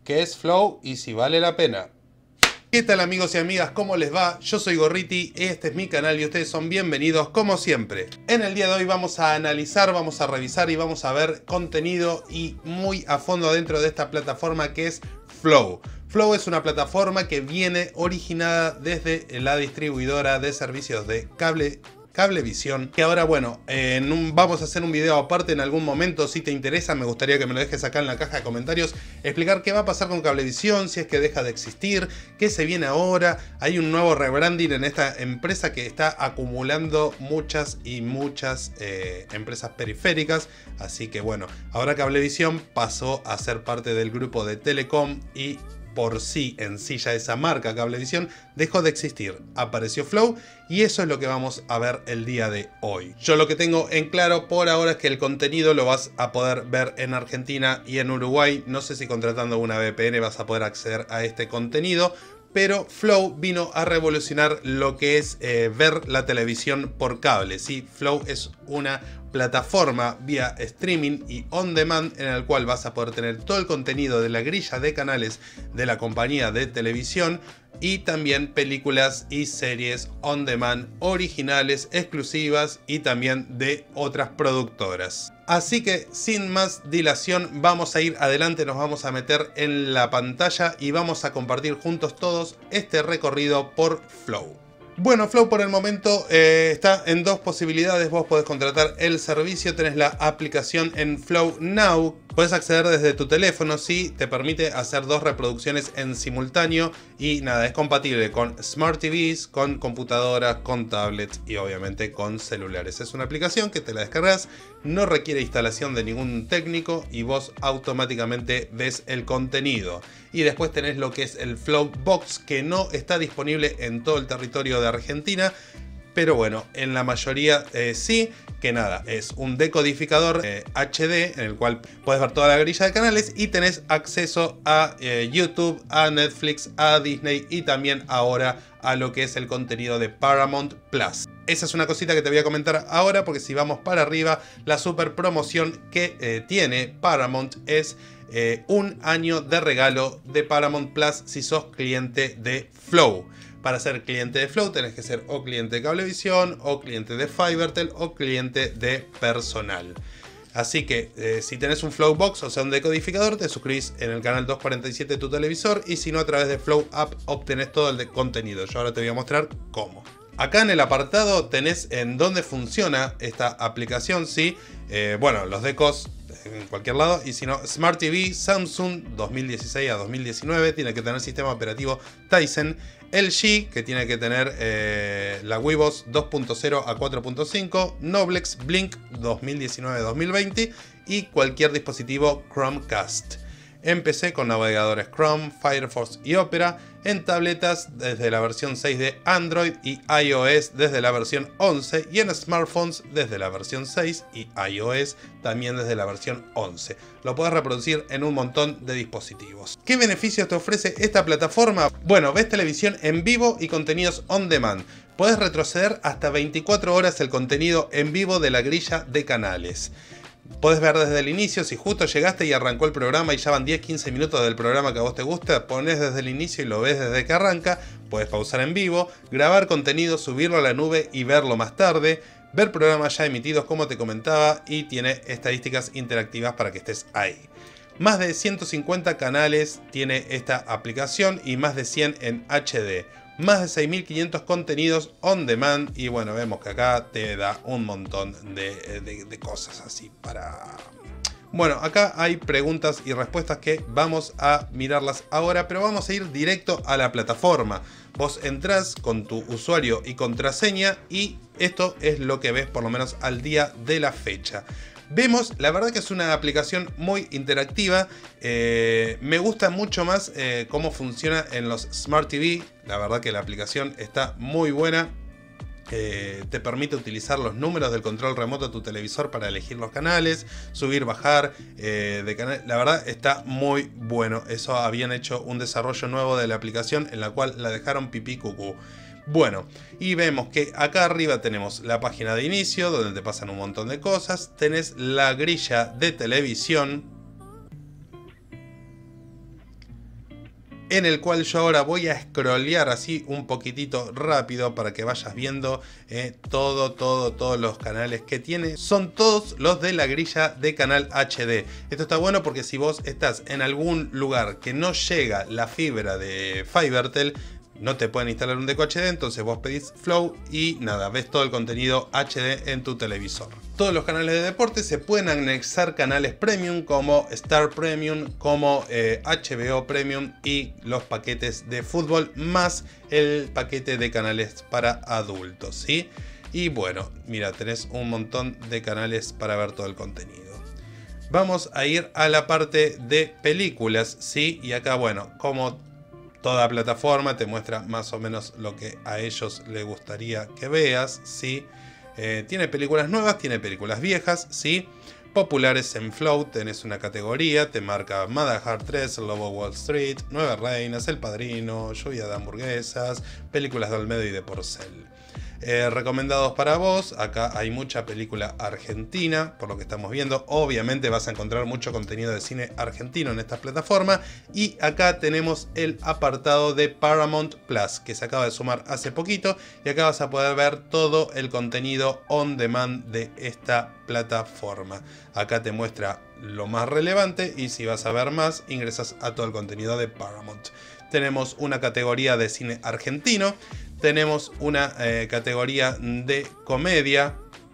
qué es Flow y si vale la pena. ¿Qué tal amigos y amigas? ¿Cómo les va? Yo soy Gorriti, este es mi canal y ustedes son bienvenidos como siempre. En el día de hoy vamos a analizar, vamos a revisar y vamos a ver contenido y muy a fondo dentro de esta plataforma que es Flow. Flow es una plataforma que viene originada desde la distribuidora de servicios de Cablevisión, que ahora bueno, vamos a hacer un video aparte en algún momento. Si te interesa, me gustaría que me lo dejes acá en la caja de comentarios, explicar qué va a pasar con Cablevisión, si es que deja de existir, qué se viene ahora. Hay un nuevo rebranding en esta empresa que está acumulando muchas empresas periféricas, así que bueno, ahora Cablevisión pasó a ser parte del grupo de Telecom y por sí en sí ya esa marca Cablevisión dejó de existir, apareció Flow y eso es lo que vamos a ver el día de hoy. Yo lo que tengo en claro por ahora es que el contenido lo vas a poder ver en Argentina y en Uruguay. No sé si contratando una VPN vas a poder acceder a este contenido, pero Flow vino a revolucionar lo que es ver la televisión por cable. ¿Sí? Flow es una plataforma vía streaming y on demand en el cual vas a poder tener todo el contenido de la grilla de canales de la compañía de televisión y también películas y series on demand originales, exclusivas y también de otras productoras. Así que sin más dilación vamos a ir adelante, nos vamos a meter en la pantalla y vamos a compartir juntos todos este recorrido por Flow. Bueno, Flow por el momento está en dos posibilidades. Vos podés contratar el servicio, tenés la aplicación en Flow Now. Puedes acceder desde tu teléfono, sí, te permite hacer dos reproducciones en simultáneo y nada, es compatible con Smart TVs, con computadoras, con tablets y obviamente con celulares. Es una aplicación que te la descargas, no requiere instalación de ningún técnico y vos automáticamente ves el contenido. Y después tenés lo que es el Flow Box, que no está disponible en todo el territorio de Argentina, pero bueno, en la mayoría sí, que nada, es un decodificador HD en el cual puedes ver toda la grilla de canales y tenés acceso a YouTube, a Netflix, a Disney y también ahora a lo que es el contenido de Paramount Plus. Esa es una cosita que te voy a comentar ahora, porque si vamos para arriba, la super promoción que tiene Paramount es un año de regalo de Paramount Plus si sos cliente de Flow. Para ser cliente de Flow tenés que ser o cliente de Cablevisión, o cliente de Fivertel, o cliente de Personal. Así que si tenés un Flow Box, o sea un decodificador, te suscribís en el canal 247 de tu televisor, y si no, a través de Flow App obtenés todo el contenido. Yo ahora te voy a mostrar cómo. Acá en el apartado tenés en dónde funciona esta aplicación, ¿sí? Bueno, los decos en cualquier lado, y si no, Smart TV, Samsung 2016 a 2019, tiene que tener sistema operativo Tizen, LG, que tiene que tener la Webos 2.0 a 4.5, Noblex Blink 2019-2020 y cualquier dispositivo Chromecast. En PC con navegadores Chrome, Firefox y Opera, en tabletas desde la versión 6 de Android y iOS desde la versión 11 y en smartphones desde la versión 6 y iOS también desde la versión 11. Lo puedes reproducir en un montón de dispositivos. ¿Qué beneficios te ofrece esta plataforma? Bueno, ves televisión en vivo y contenidos on demand. Puedes retroceder hasta 24 horas el contenido en vivo de la grilla de canales. Podés ver desde el inicio, si justo llegaste y arrancó el programa y ya van 10-15 minutos del programa que a vos te gusta, ponés desde el inicio y lo ves desde que arranca. Puedes pausar en vivo, grabar contenido, subirlo a la nube y verlo más tarde, ver programas ya emitidos como te comentaba, y tiene estadísticas interactivas para que estés ahí. Más de 150 canales tiene esta aplicación y más de 100 en HD. Más de 6.500 contenidos on demand y bueno, vemos que acá te da un montón de cosas así para... Bueno, acá hay preguntas y respuestas que vamos a mirarlas ahora, pero vamos a ir directo a la plataforma. Vos entrás con tu usuario y contraseña y esto es lo que ves por lo menos al día de la fecha. Vemos, la verdad que es una aplicación muy interactiva, me gusta mucho más cómo funciona en los Smart TV, la verdad que la aplicación está muy buena. Te permite utilizar los números del control remoto de tu televisor para elegir los canales, subir, bajar de canal. La verdad está muy bueno. Eso habían hecho un desarrollo nuevo de la aplicación en la cual la dejaron pipí cucú. Bueno, y vemos que acá arriba tenemos la página de inicio donde te pasan un montón de cosas. Tenés la grilla de televisión. en el cual yo ahora voy a scrollear así un poquitito rápido para que vayas viendo todos los canales que tiene. Son todos los de la grilla de canal HD. Esto está bueno porque si vos estás en algún lugar que no llega la fibra de Fibertel, no te pueden instalar un Deco HD, entonces vos pedís Flow y nada, ves todo el contenido HD en tu televisor. Todos los canales de deporte se pueden anexar canales premium como Star Premium, como HBO Premium y los paquetes de fútbol más el paquete de canales para adultos, ¿sí? Y bueno, mira, tenés un montón de canales para ver todo el contenido. Vamos a ir a la parte de películas, ¿sí? Y acá, bueno, como toda plataforma te muestra más o menos lo que a ellos les gustaría que veas, ¿sí? Tiene películas nuevas, tiene películas viejas, ¿sí? Populares en Flow, tenés una categoría, te marca Madagascar 3, El Lobo de Wall Street, Nueve Reinas, El Padrino, Lluvia de Hamburguesas, películas de Olmedo y de Porcel. Recomendados para vos, acá hay mucha película argentina, por lo que estamos viendo. Obviamente vas a encontrar mucho contenido de cine argentino en esta plataforma. Y acá tenemos el apartado de Paramount Plus, que se acaba de sumar hace poquito. Y acá vas a poder ver todo el contenido on demand de esta plataforma. Acá te muestra lo más relevante y si vas a ver más, ingresas a todo el contenido de Paramount. Tenemos una categoría de cine argentino. Tenemos una categoría de comedia,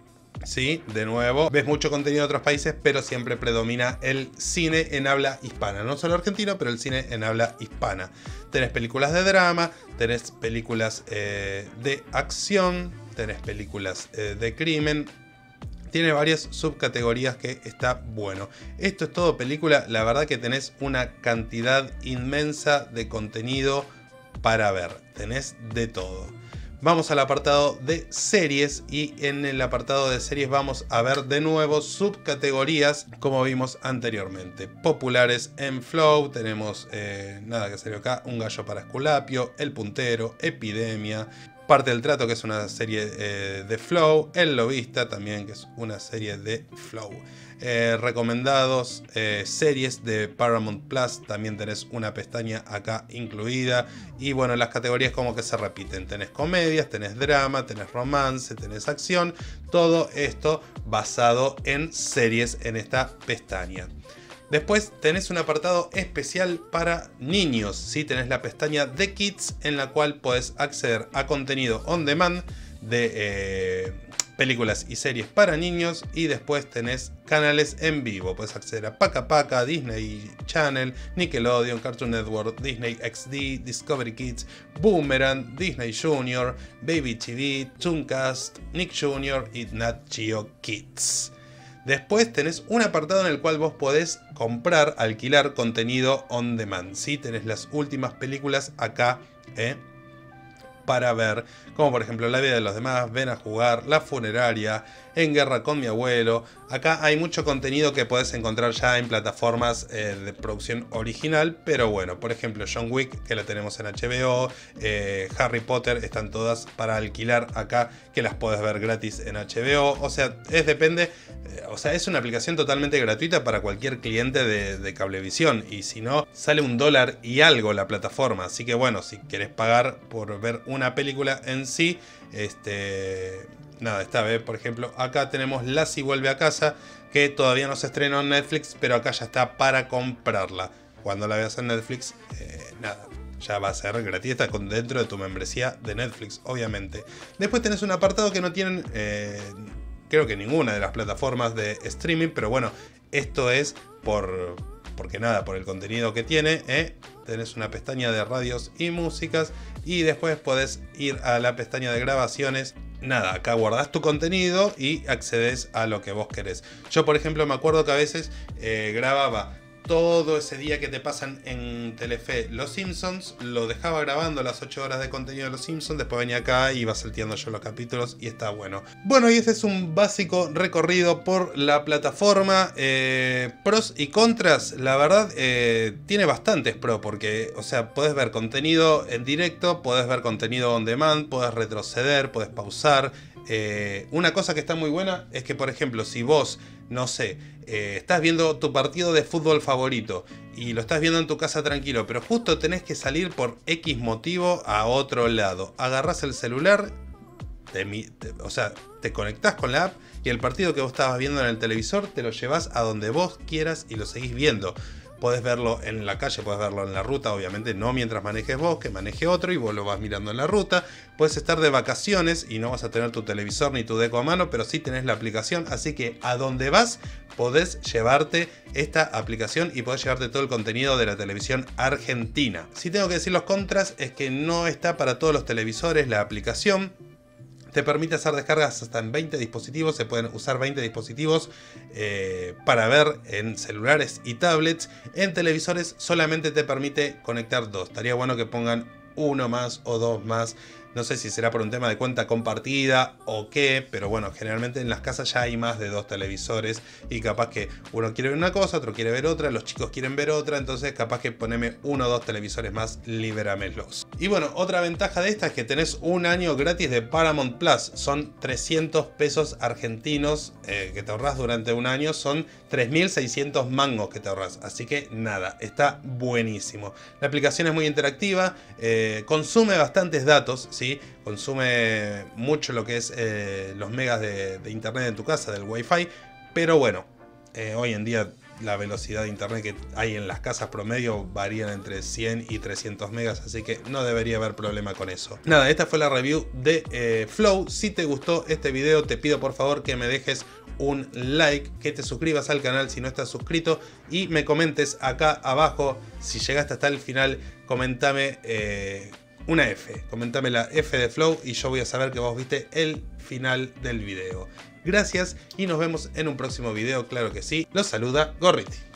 ¿sí? De nuevo, ves mucho contenido de otros países, pero siempre predomina el cine en habla hispana. No solo argentino, pero el cine en habla hispana. Tenés películas de drama, tenés películas de acción, tenés películas de crimen. Tiene varias subcategorías que está bueno. Esto es todo película. La verdad que tenés una cantidad inmensa de contenido para ver, tenés de todo. Vamos al apartado de series y en el apartado de series vamos a ver de nuevo subcategorías como vimos anteriormente. Populares en Flow, tenemos nada que salió acá, Un gallo para Esculapio, El puntero, Epidemia, Parte del trato, que es una serie de Flow, El lobista también, que es una serie de Flow. Recomendados, series de Paramount Plus, también tenés una pestaña acá incluida. Y bueno, las categorías como que se repiten. Tenés comedias, tenés drama, tenés romance, tenés acción. Todo esto basado en series en esta pestaña. Después tenés un apartado especial para niños, ¿sí? Tenés la pestaña de Kids en la cual podés acceder a contenido on demand de películas y series para niños y después tenés canales en vivo. Podés acceder a Paca Paca, Disney Channel, Nickelodeon, Cartoon Network, Disney XD, Discovery Kids, Boomerang, Disney Junior, Baby TV, Tooncast, Nick Jr. y Nat Geo Kids. Después tenés un apartado en el cual vos podés comprar, alquilar contenido on demand, ¿sí? Tenés las últimas películas acá, para ver, como por ejemplo La vida de los demás, Ven a jugar, La funeraria, En guerra con mi abuelo. Acá hay mucho contenido que podés encontrar ya en plataformas de producción original, pero bueno, por ejemplo John Wick, que la tenemos en HBO, Harry Potter, están todas para alquilar acá, que las podés ver gratis en HBO. O sea, depende, o sea, es una aplicación totalmente gratuita para cualquier cliente de Cablevisión, y si no, sale $1 y algo la plataforma. Así que bueno, si querés pagar por ver una película en sí, nada, esta vez, por ejemplo, acá tenemos Lassie vuelve a casa, que todavía no se estrenó en Netflix, pero acá ya está para comprarla. Cuando la veas en Netflix, nada, ya va a ser gratis, está dentro de tu membresía de Netflix, obviamente. Después tenés un apartado que no tienen, creo que ninguna de las plataformas de streaming, pero bueno, esto es porque nada, por el contenido que tiene, tenés una pestaña de radios y músicas y después podés ir a la pestaña de grabaciones. Nada, acá guardás tu contenido y accedes a lo que vos querés. Yo, por ejemplo, me acuerdo que a veces grababa todo ese día que te pasan en Telefe Los Simpsons, lo dejaba grabando las 8 horas de contenido de Los Simpsons, después venía acá y iba salteando yo los capítulos y está bueno. Bueno, y este es un básico recorrido por la plataforma. Pros y contras, la verdad, tiene bastantes pros porque, o sea, podés ver contenido en directo, podés ver contenido on demand, podés retroceder, podés pausar. Una cosa que está muy buena es que, por ejemplo, si vos no sé, estás viendo tu partido de fútbol favorito y lo estás viendo en tu casa tranquilo, pero justo tenés que salir por X motivo a otro lado. Agarrás el celular, te conectás con la app y el partido que vos estabas viendo en el televisor te lo llevas a donde vos quieras y lo seguís viendo. Podés verlo en la calle, podés verlo en la ruta, obviamente no mientras manejes vos, que maneje otro y vos lo vas mirando en la ruta. Puedes estar de vacaciones y no vas a tener tu televisor ni tu deco a mano, pero sí tenés la aplicación, así que a donde vas podés llevarte esta aplicación y podés llevarte todo el contenido de la televisión argentina. Si tengo que decir los contras es que no está para todos los televisores la aplicación. Te permite hacer descargas hasta en 20 dispositivos, se pueden usar 20 dispositivos para ver en celulares y tablets. En televisores solamente te permite conectar 2. Estaría bueno que pongan 1 más o 2 más. No sé si será por un tema de cuenta compartida o qué, pero bueno, generalmente en las casas ya hay más de 2 televisores y capaz que uno quiere ver una cosa, otro quiere ver otra, los chicos quieren ver otra, entonces capaz que poneme 1 o 2 televisores más, libéramelos. Y bueno, otra ventaja de esta es que tenés un año gratis de Paramount Plus, son 300 pesos argentinos que te ahorrás durante un año, son 3.600 mangos que te ahorrás, así que nada, está buenísimo. La aplicación es muy interactiva, consume bastantes datos, ¿sí? Consume mucho lo que es los megas de internet en tu casa, del wifi, pero bueno, hoy en día la velocidad de internet que hay en las casas promedio varían entre 100 y 300 megas, así que no debería haber problema con eso. Nada, esta fue la review de Flow. Si te gustó este video, te pido por favor que me dejes un like, que te suscribas al canal si no estás suscrito y me comentes acá abajo. Si llegaste hasta el final, comentame una F, comentame la F de Flow y yo voy a saber que vos viste el final del video. Gracias y nos vemos en un próximo video, claro que sí. Los saluda Gorriti.